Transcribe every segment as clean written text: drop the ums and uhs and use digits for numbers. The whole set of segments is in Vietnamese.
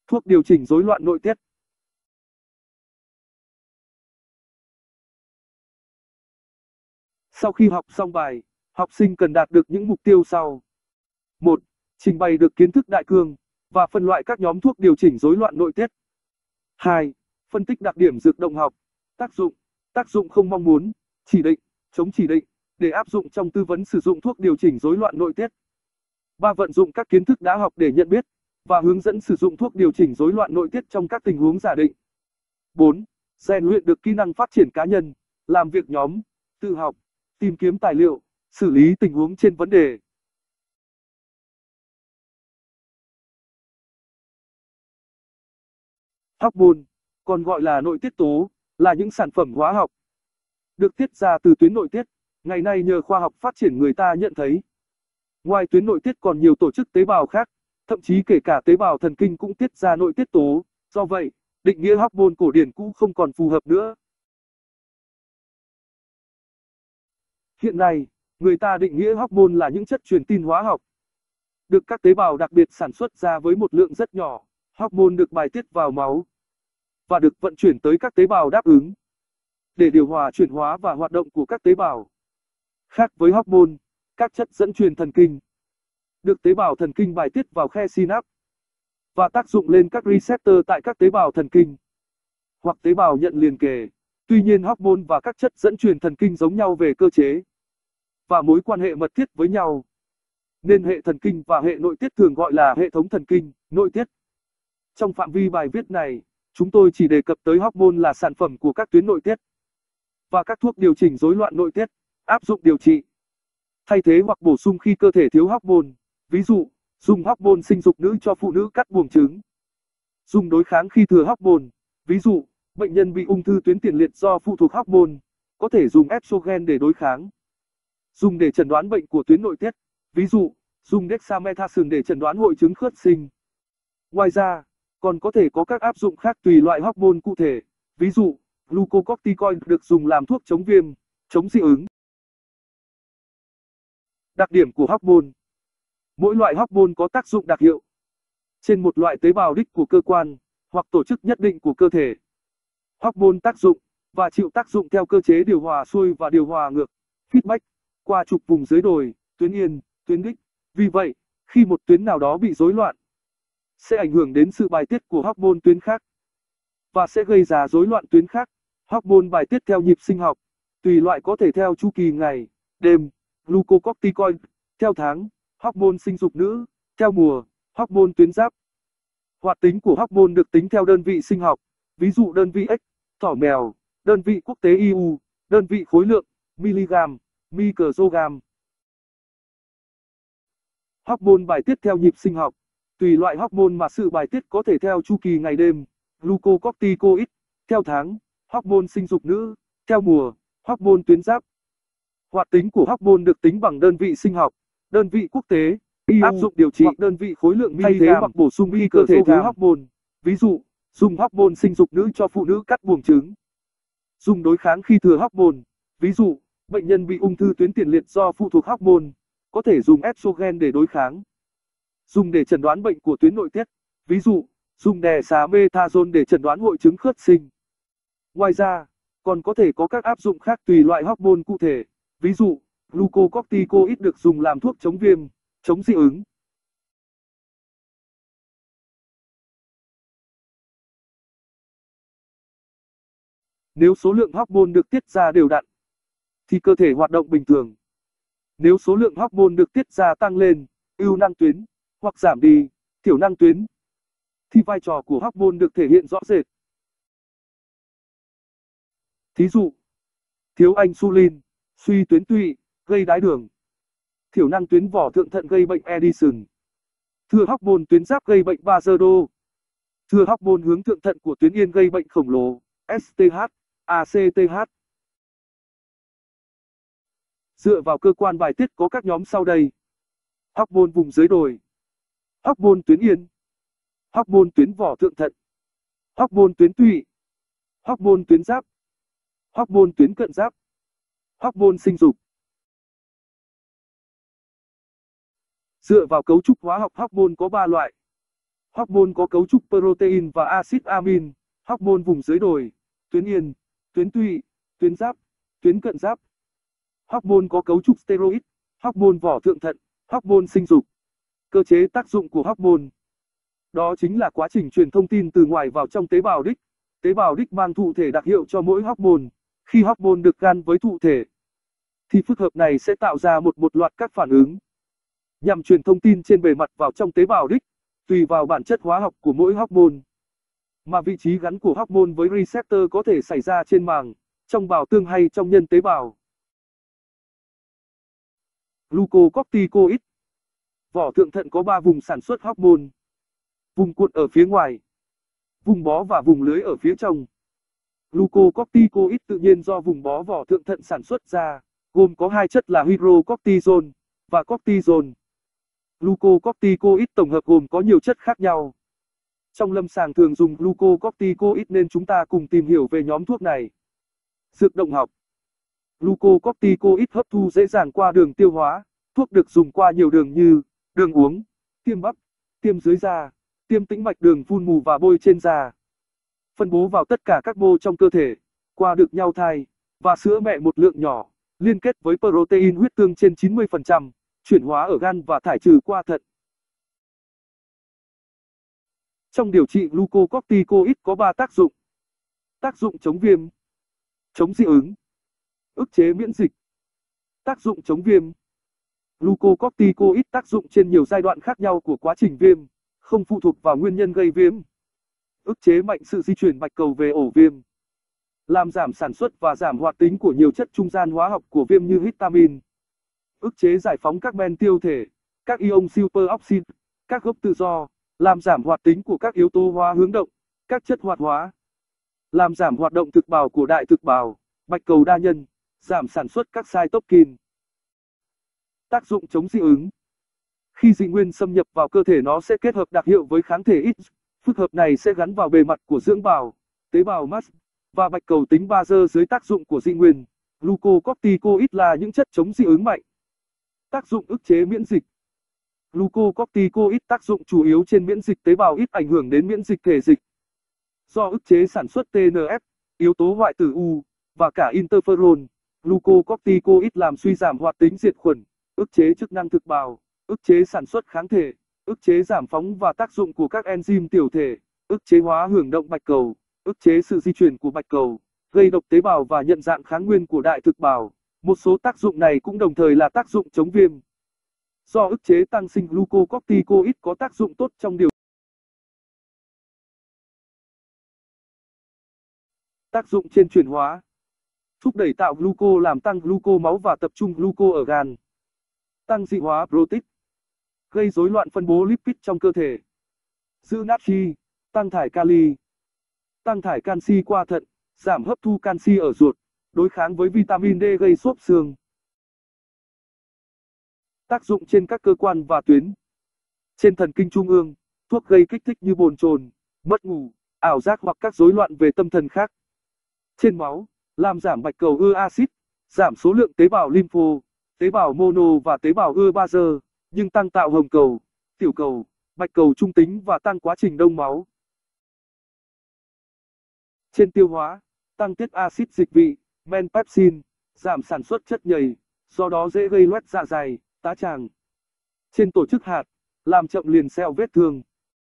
Thuốc điều chỉnh rối loạn nội tiết. Sau khi học xong bài, học sinh cần đạt được những mục tiêu sau. 1. Trình bày được kiến thức đại cương và phân loại các nhóm thuốc điều chỉnh rối loạn nội tiết. 2. Phân tích đặc điểm dược động học, tác dụng không mong muốn, chỉ định, chống chỉ định, để áp dụng trong tư vấn sử dụng thuốc điều chỉnh rối loạn nội tiết. 3. Vận dụng các kiến thức đã học để nhận biết và hướng dẫn sử dụng thuốc điều chỉnh rối loạn nội tiết trong các tình huống giả định. 4. Rèn luyện được kỹ năng phát triển cá nhân, làm việc nhóm, tự học, tìm kiếm tài liệu, xử lý tình huống trên vấn đề. Hormone, còn gọi là nội tiết tố, là những sản phẩm hóa học được tiết ra từ tuyến nội tiết. Ngày nay nhờ khoa học phát triển người ta nhận thấy, ngoài tuyến nội tiết còn nhiều tổ chức tế bào khác, thậm chí kể cả tế bào thần kinh cũng tiết ra nội tiết tố. Do vậy, định nghĩa hormone cổ điển cũ không còn phù hợp nữa. Hiện nay, người ta định nghĩa hormone là những chất truyền tin hóa học được các tế bào đặc biệt sản xuất ra với một lượng rất nhỏ. Hormone được bài tiết vào máu và được vận chuyển tới các tế bào đáp ứng để điều hòa chuyển hóa và hoạt động của các tế bào. Khác với hormone, các chất dẫn truyền thần kinh được tế bào thần kinh bài tiết vào khe synapse và tác dụng lên các receptor tại các tế bào thần kinh hoặc tế bào nhận liền kề. Tuy nhiên hormone và các chất dẫn truyền thần kinh giống nhau về cơ chế và mối quan hệ mật thiết với nhau, nên hệ thần kinh và hệ nội tiết thường gọi là hệ thống thần kinh, nội tiết. Trong phạm vi bài viết này, chúng tôi chỉ đề cập tới hormone là sản phẩm của các tuyến nội tiết và các thuốc điều chỉnh rối loạn nội tiết, áp dụng điều trị, thay thế hoặc bổ sung khi cơ thể thiếu hormone. Ví dụ, dùng hormone sinh dục nữ cho phụ nữ cắt buồng trứng. Dùng đối kháng khi thừa hormone. Ví dụ, bệnh nhân bị ung thư tuyến tiền liệt do phụ thuộc hormone, có thể dùng estrogen để đối kháng. Dùng để chẩn đoán bệnh của tuyến nội tiết. Ví dụ, dùng dexamethasone để chẩn đoán hội chứng khớp sinh. Ngoài ra, còn có thể có các áp dụng khác tùy loại hormone cụ thể. Ví dụ, glucocorticoid được dùng làm thuốc chống viêm, chống dị ứng. Đặc điểm của hormone. Mỗi loại hormone có tác dụng đặc hiệu trên một loại tế bào đích của cơ quan hoặc tổ chức nhất định của cơ thể. Hormone tác dụng và chịu tác dụng theo cơ chế điều hòa xuôi và điều hòa ngược, feedback, qua trục vùng dưới đồi, tuyến yên, tuyến đích. Vì vậy, khi một tuyến nào đó bị rối loạn, sẽ ảnh hưởng đến sự bài tiết của hormone tuyến khác và sẽ gây ra rối loạn tuyến khác. Hormone bài tiết theo nhịp sinh học, tùy loại có thể theo chu kỳ ngày, đêm, glucocorticoid, theo tháng, hormone sinh dục nữ, theo mùa, hormone tuyến giáp. Hoạt tính của hormone được tính theo đơn vị sinh học, ví dụ đơn vị x, thỏ mèo, đơn vị quốc tế IU, đơn vị khối lượng, mg, microgram. Hormone bài tiết theo nhịp sinh học, tùy loại hormone mà sự bài tiết có thể theo chu kỳ ngày đêm, glucocorticoid, theo tháng, hormone sinh dục nữ, theo mùa, hormone tuyến giáp. Hoạt tính của hormone được tính bằng đơn vị sinh học, đơn vị quốc tế, áp dụng điều trị hoặc đơn vị khối lượng thay thế hoặc bổ sung khi cơ thể thiếu hormone. Ví dụ, dùng hormone sinh dục nữ cho phụ nữ cắt buồng trứng. Dùng đối kháng khi thừa hormone. Ví dụ, bệnh nhân bị ung thư tuyến tiền liệt do phụ thuộc hormone, có thể dùng estrogen để đối kháng. Dùng để chẩn đoán bệnh của tuyến nội tiết. Ví dụ, dùng dexamethasone để chẩn đoán hội chứng khớp sinh. Ngoài ra, còn có thể có các áp dụng khác tùy loại hormone cụ thể. Ví dụ, glucocorticoid được dùng làm thuốc chống viêm, chống dị ứng. Nếu số lượng hormone được tiết ra đều đặn, thì cơ thể hoạt động bình thường. Nếu số lượng hormone được tiết ra tăng lên, ưu năng tuyến, hoặc giảm đi, thiểu năng tuyến, thì vai trò của hormone được thể hiện rõ rệt. Thí dụ, thiếu insulin, suy tuyến tụy, gây đái đường. Thiểu năng tuyến vỏ thượng thận gây bệnh Addison. Thừa hormone tuyến giáp gây bệnh Basedow. Thừa hormone hướng thượng thận của tuyến yên gây bệnh khổng lồ, STH, ACTH. Dựa vào cơ quan bài tiết có các nhóm sau đây. Hormone vùng dưới đồi, hormone tuyến yên, hormone tuyến vỏ thượng thận, hormone tuyến tụy, hormone tuyến giáp, hormone tuyến cận giáp, hormone sinh dục. Dựa vào cấu trúc hóa học hormone có 3 loại. Hormone có cấu trúc protein và axit amin. Hormone vùng dưới đồi, tuyến yên, tuyến tụy, tuyến giáp, tuyến cận giáp. Hormone có cấu trúc steroid. Hormone vỏ thượng thận, hormone sinh dục. Cơ chế tác dụng của hormone. Đó chính là quá trình truyền thông tin từ ngoài vào trong tế bào đích. Tế bào đích mang thụ thể đặc hiệu cho mỗi hormone. Khi hormone được gắn với thụ thể, thì phức hợp này sẽ tạo ra một loạt các phản ứng nhằm truyền thông tin trên bề mặt vào trong tế bào đích, tùy vào bản chất hóa học của mỗi hormone, mà vị trí gắn của hormone với receptor có thể xảy ra trên màng, trong bào tương hay trong nhân tế bào. Glucocorticoid. Vỏ thượng thận có 3 vùng sản xuất hormone. Vùng cuộn ở phía ngoài, vùng bó và vùng lưới ở phía trong. Glucocorticoid tự nhiên do vùng bó vỏ thượng thận sản xuất ra, gồm có 2 chất là hydrocortisone và cortisone. Glucocorticoid tổng hợp gồm có nhiều chất khác nhau. Trong lâm sàng thường dùng glucocorticoid nên chúng ta cùng tìm hiểu về nhóm thuốc này. Dược động học. Glucocorticoid hấp thu dễ dàng qua đường tiêu hóa. Thuốc được dùng qua nhiều đường như đường uống, tiêm bắp, tiêm dưới da, tiêm tĩnh mạch, đường phun mù và bôi trên da. Phân bố vào tất cả các mô trong cơ thể, qua được nhau thai và sữa mẹ một lượng nhỏ, liên kết với protein huyết tương trên 90%, chuyển hóa ở gan và thải trừ qua thận. Trong điều trị glucocorticoid có 3 tác dụng. Tác dụng chống viêm, chống dị ứng, ức chế miễn dịch. Tác dụng chống viêm. Glucocorticoid tác dụng trên nhiều giai đoạn khác nhau của quá trình viêm, không phụ thuộc vào nguyên nhân gây viêm. Ức chế mạnh sự di chuyển bạch cầu về ổ viêm, làm giảm sản xuất và giảm hoạt tính của nhiều chất trung gian hóa học của viêm như histamine. Ức chế giải phóng các men tiêu thể, các ion superoxide, các gốc tự do, làm giảm hoạt tính của các yếu tố hóa hướng động, các chất hoạt hóa. Làm giảm hoạt động thực bào của đại thực bào, bạch cầu đa nhân, giảm sản xuất các cytokine. Tác dụng chống dị ứng. Khi dị nguyên xâm nhập vào cơ thể nó sẽ kết hợp đặc hiệu với kháng thể X. Phức hợp này sẽ gắn vào bề mặt của dưỡng bào, tế bào mast và bạch cầu tính bazơ dưới tác dụng của dị nguyên. Glucocorticoid là những chất chống dị ứng mạnh. Tác dụng ức chế miễn dịch. Glucocorticoid tác dụng chủ yếu trên miễn dịch tế bào, ít ảnh hưởng đến miễn dịch thể dịch. Do ức chế sản xuất TNF, yếu tố hoại tử U, và cả interferon, glucocorticoid làm suy giảm hoạt tính diệt khuẩn, ức chế chức năng thực bào, ức chế sản xuất kháng thể, ức chế giảm phóng và tác dụng của các enzyme tiểu thể, ức chế hóa hưởng động bạch cầu, ức chế sự di chuyển của bạch cầu, gây độc tế bào và nhận dạng kháng nguyên của đại thực bào. Một số tác dụng này cũng đồng thời là tác dụng chống viêm. Do ức chế tăng sinh glucocorticoid có tác dụng tốt trong điều tác dụng trên chuyển hóa. Thúc đẩy tạo gluco, làm tăng gluco máu và tập trung gluco ở gan. Tăng dị hóa protein. Gây rối loạn phân bố lipid trong cơ thể. Giữ natri, tăng thải kali. Tăng thải canxi qua thận, giảm hấp thu canxi ở ruột, đối kháng với vitamin D gây xốp xương. Tác dụng trên các cơ quan và tuyến. Trên thần kinh trung ương, thuốc gây kích thích như bồn chồn, mất ngủ, ảo giác hoặc các rối loạn về tâm thần khác. Trên máu, làm giảm bạch cầu ưa axit, giảm số lượng tế bào lympho, tế bào mono và tế bào ưa bazơ, nhưng tăng tạo hồng cầu, tiểu cầu, bạch cầu trung tính và tăng quá trình đông máu. Trên tiêu hóa, tăng tiết axit dịch vị, men pepsin, giảm sản xuất chất nhầy, do đó dễ gây loét dạ dày, tá tràng. Trên tổ chức hạt, làm chậm liền sẹo vết thương.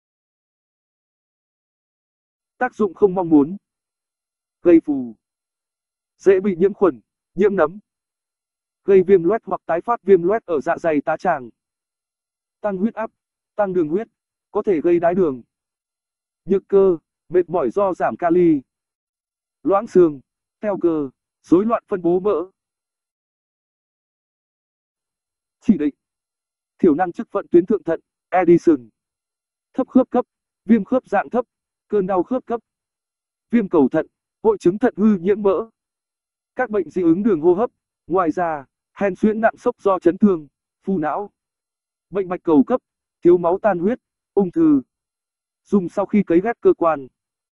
Tác dụng không mong muốn. Gây phù. Dễ bị nhiễm khuẩn, nhiễm nấm. Gây viêm loét hoặc tái phát viêm loét ở dạ dày, tá tràng. Tăng huyết áp, tăng đường huyết, có thể gây đái đường. Nhược cơ, mệt mỏi do giảm kali. Loãng xương, teo cơ, rối loạn phân bố mỡ. Chỉ định. Thiểu năng chức vận tuyến thượng thận, Edison. Thấp khớp cấp, viêm khớp dạng thấp, cơn đau khớp cấp. Viêm cầu thận, hội chứng thận hư nhiễm mỡ. Các bệnh dị ứng đường hô hấp, ngoài ra, hen suyễn nặng, sốc do chấn thương, phù não. Bệnh bạch cầu cấp, thiếu máu tan huyết, ung thư. Dùng sau khi cấy ghép cơ quan.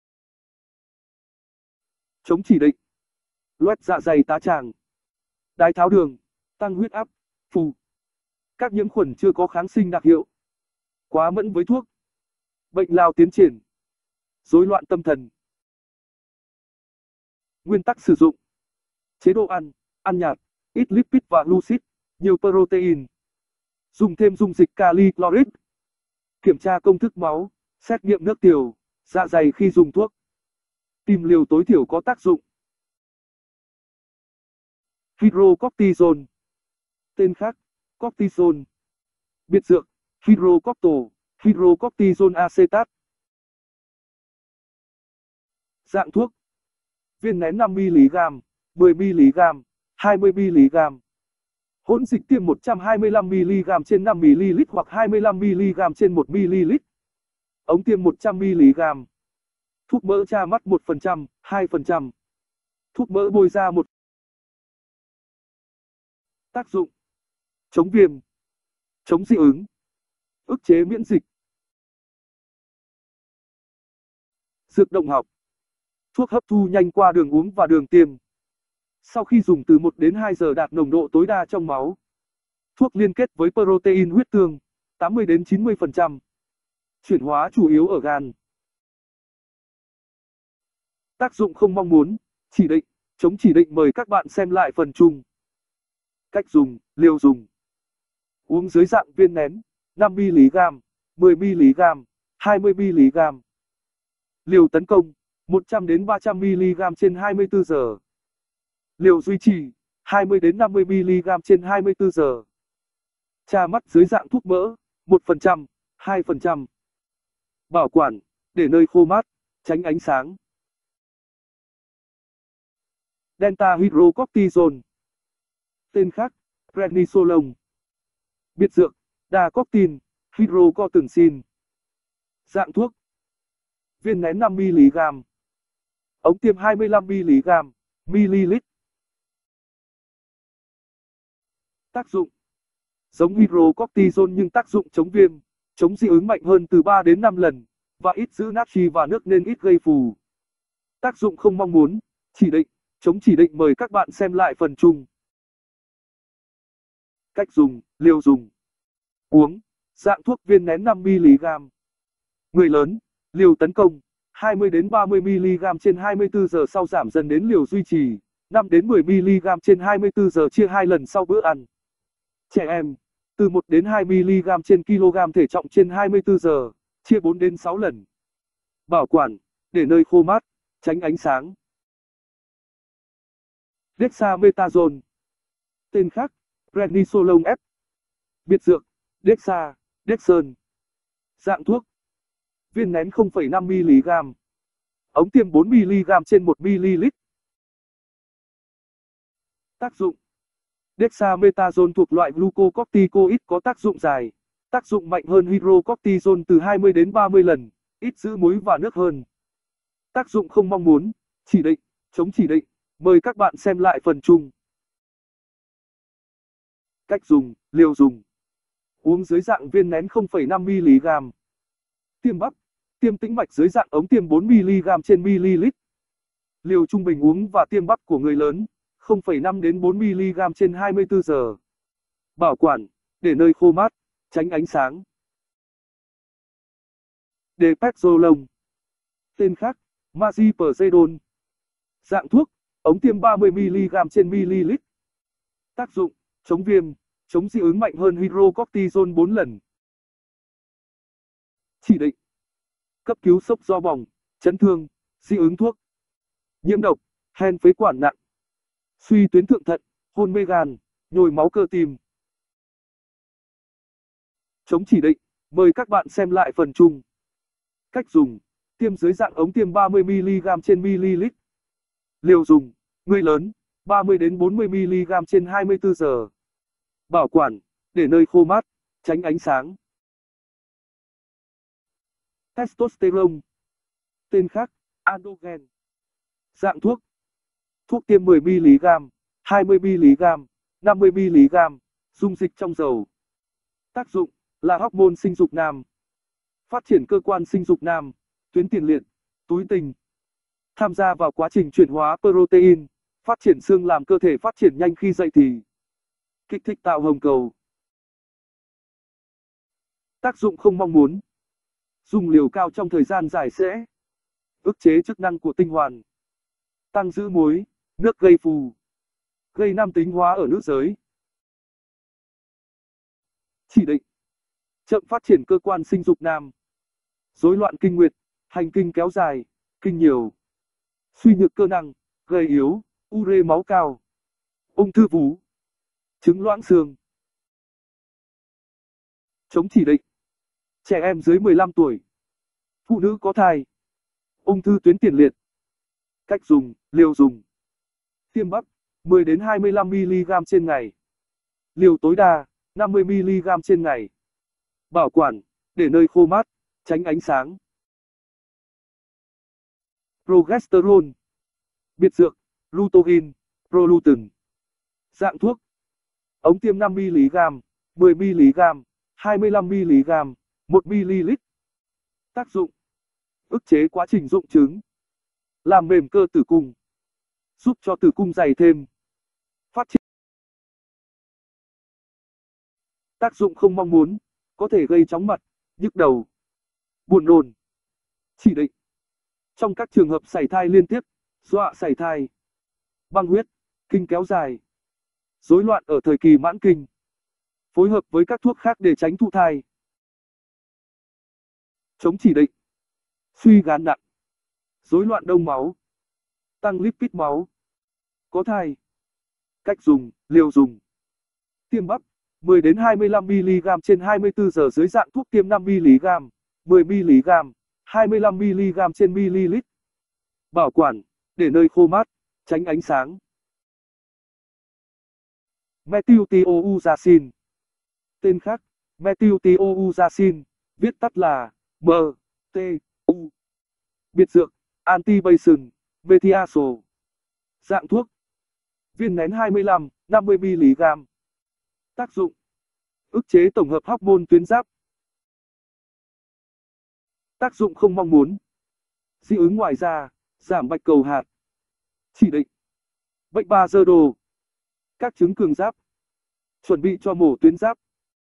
Chống chỉ định. Loét dạ dày, tá tràng. Đái tháo đường, tăng huyết áp, phù. Các nhiễm khuẩn chưa có kháng sinh đặc hiệu. Quá mẫn với thuốc. bệnh lao tiến triển, rối loạn tâm thần. Nguyên tắc sử dụng: chế độ ăn nhạt, ít lipid và glucid, nhiều protein. Dùng thêm dung dịch kali chloride. Kiểm tra công thức máu, xét nghiệm nước tiểu, dạ dày khi dùng thuốc. Tìm liều tối thiểu có tác dụng. Hydrocortisone. Tên khác: cortisone. Biệt dược: hydrocortisol, hydrocortisone acetate. Dạng thuốc: viên nén 5mg, 10mg, 20mg. Hỗn dịch tiêm 125mg trên 5ml hoặc 25mg trên 1ml. Ống tiêm 100mg. Thuốc mỡ tra mắt 1%, 2%. Thuốc mỡ bôi da 1. Tác dụng: chống viêm, chống dị ứng, ức chế miễn dịch. Dược động học. Thuốc hấp thu nhanh qua đường uống và đường tiêm. Sau khi dùng từ 1 đến 2 giờ đạt nồng độ tối đa trong máu. Thuốc liên kết với protein huyết tương, 80 đến 90%. Chuyển hóa chủ yếu ở gan. Tác dụng không mong muốn. Chỉ định, chống chỉ định mời các bạn xem lại phần chung. Cách dùng, liều dùng. Uống dưới dạng viên nén, 5mg, 10mg, 20mg. Liều tấn công, 100 đến 300mg trên 24 giờ. Liều duy trì, 20 đến 50mg trên 24 giờ. Tra mắt dưới dạng thuốc mỡ, 1%, 2%. Bảo quản, để nơi khô mát, tránh ánh sáng. Delta hydrocortisone. Tên khác: prednisolone. Biệt dược: dacortin, hydrocortisone. Dạng thuốc: viên nén 5mg. Ống tiêm 25mg, ml. Tác dụng: giống hydrocortisone nhưng tác dụng chống viêm, chống dị ứng mạnh hơn từ 3 đến 5 lần, và ít giữ natri và nước nên ít gây phù. Tác dụng không mong muốn. Chỉ định, chống chỉ định mời các bạn xem lại phần chung. Cách dùng, liều dùng. Uống, dạng thuốc viên nén 5mg. Người lớn, liều tấn công, 20 đến 30mg trên 24 giờ sau giảm dần đến liều duy trì, 5 đến 10mg trên 24 giờ chia 2 lần sau bữa ăn. Trẻ em, từ 1 đến 2mg trên kg thể trọng trên 24 giờ, chia 4 đến 6 lần. Bảo quản, để nơi khô mát, tránh ánh sáng. Dexamethasone. Tên khác: prednisolone F. Biệt dược: Dexa, Dexon. Dạng thuốc: viên nén 0,5mg. Ống tiêm 4mg trên 1ml. Tác dụng: Dexamethasone thuộc loại glucocorticoid có tác dụng dài. Tác dụng mạnh hơn hydrocortisone từ 20 đến 30 lần, ít giữ muối và nước hơn. Tác dụng không mong muốn. Chỉ định, chống chỉ định, mời các bạn xem lại phần chung. Cách dùng, liều dùng. Uống dưới dạng viên nén 0,5mg. Tiêm bắp, tiêm tĩnh mạch dưới dạng ống tiêm 4mg trên ml. Liều trung bình uống và tiêm bắp của người lớn, 0,5 đến 4mg trên 24 giờ. Bảo quản, để nơi khô mát, tránh ánh sáng. Depaxolone. Tên khác: Maziprazole. Dạng thuốc, ống tiêm 30mg trên ml. Tác dụng: chống viêm, chống dị ứng mạnh hơn hydrocortisone 4 lần. Chỉ định: cấp cứu sốc do bỏng, chấn thương, dị ứng thuốc, nhiễm độc, hen phế quản nặng, suy tuyến thượng thận, hôn mê gan, nhồi máu cơ tim. Chống chỉ định, mời các bạn xem lại phần chung. Cách dùng: tiêm dưới dạng ống tiêm 30mg trên ml. Liều dùng: người lớn, 30 đến 40mg trên 24 giờ. Bảo quản, để nơi khô mát, tránh ánh sáng. Testosterone. Tên khác: androgen. Dạng thuốc: thuốc tiêm 10mg, 20mg, 50mg, dung dịch trong dầu. Tác dụng: là hormone sinh dục nam. Phát triển cơ quan sinh dục nam, tuyến tiền liệt, túi tình. Tham gia vào quá trình chuyển hóa protein, phát triển xương làm cơ thể phát triển nhanh khi dậy thì. Kích thích tạo hồng cầu. Tác dụng không mong muốn. Dùng liều cao trong thời gian dài sẽ ức chế chức năng của tinh hoàn, tăng giữ muối, nước gây phù, gây nam tính hóa ở nữ giới. Chỉ định: chậm phát triển cơ quan sinh dục nam, rối loạn kinh nguyệt, hành kinh kéo dài, kinh nhiều, suy nhược cơ năng, gầy yếu, ure máu cao, ung thư vú, chứng loãng xương. Chống chỉ định: trẻ em dưới 15 tuổi, phụ nữ có thai, ung thư tuyến tiền liệt. Cách dùng: liều dùng: tiêm bắp 10 đến 25 mg trên ngày, liều tối đa 50 mg trên ngày. Bảo quản: để nơi khô mát, tránh ánh sáng. Progesterone, biệt dược, Lutolin, Prolutin. Dạng thuốc: ống tiêm 5 mg, 10 mg, 25 mg, 1 ml. Tác dụng: ức chế quá trình rụng trứng, làm mềm cơ tử cung, giúp cho tử cung dày thêm, phát triển. Tác dụng không mong muốn: có thể gây chóng mặt, nhức đầu, buồn nôn. Chỉ định: trong các trường hợp sảy thai liên tiếp, dọa sảy thai, băng huyết, kinh kéo dài, rối loạn ở thời kỳ mãn kinh, phối hợp với các thuốc khác để tránh thụ thai. Chống chỉ định: suy gan nặng, rối loạn đông máu, tăng lipid máu, có thai. Cách dùng: liều dùng: tiêm bắp 10 đến 25 mg trên 24 giờ dưới dạng thuốc tiêm 5 mg, 10 mg, 25 mg trên ml. Bảo quản: để nơi khô mát, tránh ánh sáng. Methylthiouracil. Tên khác: methylthiouracil, viết tắt là MTU. Biệt dược: antibation, methiazole. Dạng thuốc: viên nén 25, 50 mg. Tác dụng: ức chế tổng hợp hormone tuyến giáp. Tác dụng không mong muốn: dị ứng ngoài da, giảm bạch cầu hạt. Chỉ định: bệnh Ba Dơ Đồ, các chứng cường giáp, chuẩn bị cho mổ tuyến giáp.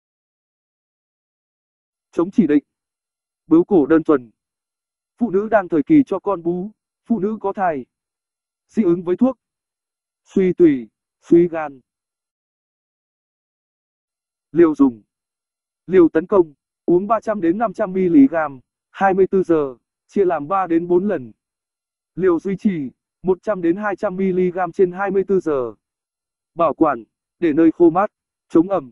Chống chỉ định: bướu cổ đơn thuần, phụ nữ đang thời kỳ cho con bú, phụ nữ có thai, dị ứng với thuốc, suy tủy, suy gan. Liều dùng: liều tấn công, uống 300 đến 500 mg, 24 giờ, chia làm 3 đến 4 lần. Liều duy trì: 100 đến 200 mg trên 24 giờ. Bảo quản: để nơi khô mát, chống ẩm.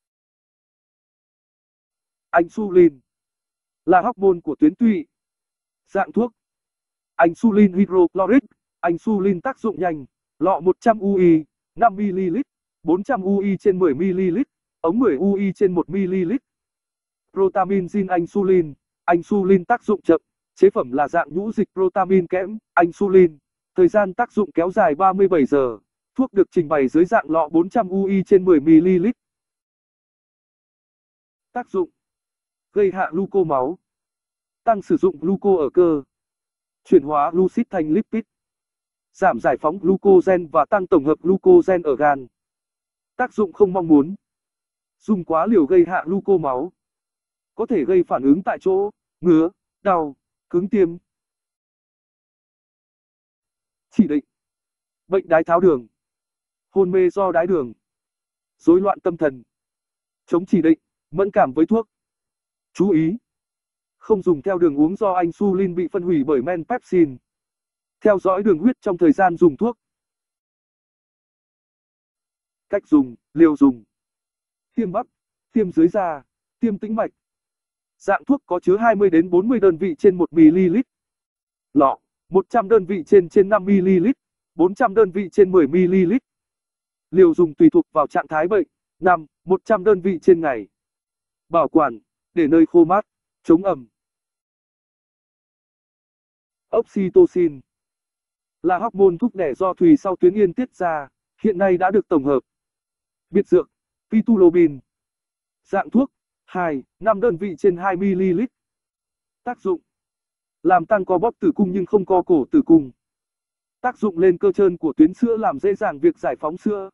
Insulin là hormone của tuyến tụy. Dạng thuốc: insulin hydrochloric, insulin tác dụng nhanh, lọ 100 UI, 5 ml, 400 UI trên 10 ml, ống 10 UI trên 1 ml. Protamine gene insulin, insulin tác dụng chậm, chế phẩm là dạng nhũ dịch protamine kẽm, insulin, thời gian tác dụng kéo dài 37 giờ. Thuốc được trình bày dưới dạng lọ 400 UI trên 10 ml. Tác dụng: gây hạ gluco máu, tăng sử dụng gluco ở cơ, chuyển hóa glucid thành lipid, giảm giải phóng glucogen và tăng tổng hợp glucogen ở gan. Tác dụng không mong muốn: dùng quá liều gây hạ gluco máu, có thể gây phản ứng tại chỗ, ngứa, đau, cứng tiêm. Chỉ định: bệnh đái tháo đường, hôn mê do đái đường, rối loạn tâm thần. Chống chỉ định: mẫn cảm với thuốc. Chú ý: không dùng theo đường uống do insulin bị phân hủy bởi men pepsin. Theo dõi đường huyết trong thời gian dùng thuốc. Cách dùng: liều dùng: tiêm bắp, tiêm dưới da, tiêm tĩnh mạch. Dạng thuốc có chứa 20 đến 40 đơn vị trên 1 ml. Lọ: 100 đơn vị trên 5 ml, 400 đơn vị trên 10 ml. Liều dùng tùy thuộc vào trạng thái bệnh. 5, 100 đơn vị trên ngày. Bảo quản: để nơi khô mát, chống ẩm. Oxytocin là hormone thúc đẻ do thùy sau tuyến yên tiết ra, hiện nay đã được tổng hợp. Biệt dược: Vitulobin. Dạng thuốc: 2, 5 đơn vị trên 2 ml. Tác dụng: làm tăng co bóp tử cung nhưng không co cổ tử cung. Tác dụng lên cơ trơn của tuyến sữa làm dễ dàng việc giải phóng sữa.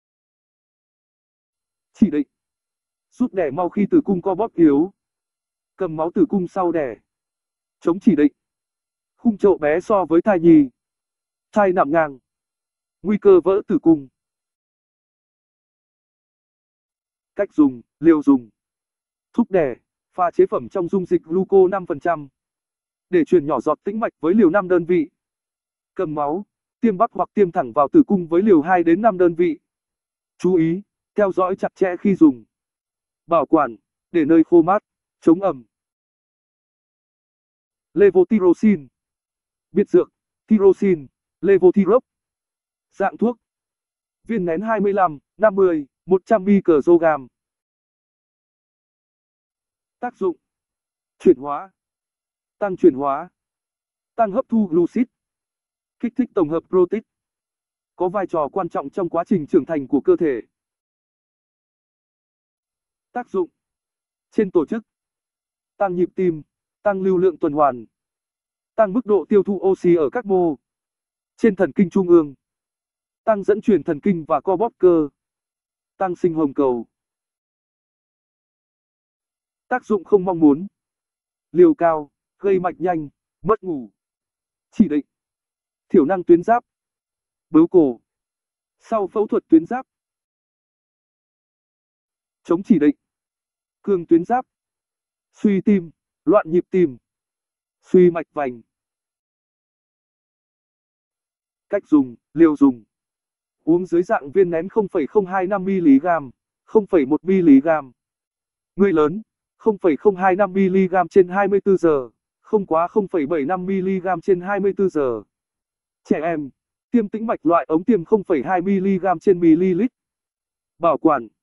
Chỉ định: giúp đẻ mau khi tử cung co bóp yếu. Cầm máu tử cung sau đẻ. Chống chỉ định. Khung chậu bé so với thai nhi. Thai nằm ngang. Nguy cơ vỡ tử cung. Cách dùng, liều dùng. Thuốc đẻ, pha chế phẩm trong dung dịch gluco 5%. Để truyền nhỏ giọt tĩnh mạch với liều 5 đơn vị. Cầm máu, tiêm bắp hoặc tiêm thẳng vào tử cung với liều 2 đến 5 đơn vị. Chú ý, theo dõi chặt chẽ khi dùng. Bảo quản, để nơi khô mát, chống ẩm. Levothyroxine. Biệt dược, thyroxine, levothyrox. Dạng thuốc. Viên nén 25, 50, 100 microgram. Tác dụng. Chuyển hóa. Tăng chuyển hóa. Tăng hấp thu glucid. Kích thích tổng hợp protein. Có vai trò quan trọng trong quá trình trưởng thành của cơ thể. Tác dụng. Trên tổ chức. Tăng nhịp tim, tăng lưu lượng tuần hoàn. Tăng mức độ tiêu thụ oxy ở các mô. Trên thần kinh trung ương. Tăng dẫn truyền thần kinh và co bóp cơ. Tăng sinh hồng cầu. Tác dụng không mong muốn. Liều cao, gây mạch nhanh, mất ngủ. Chỉ định. Thiểu năng tuyến giáp. Bướu cổ. Sau phẫu thuật tuyến giáp. Chống chỉ định. Cương tuyến giáp. Suy tim, loạn nhịp tim. Suy mạch vành. Cách dùng, liều dùng. Uống dưới dạng viên nén 0,025mg, 0,1mg. Người lớn, 0,025mg trên 24 giờ, không quá 0,75mg trên 24 giờ. Trẻ em, tiêm tĩnh mạch loại ống tiêm 0,2mg trên ml. Bảo quản,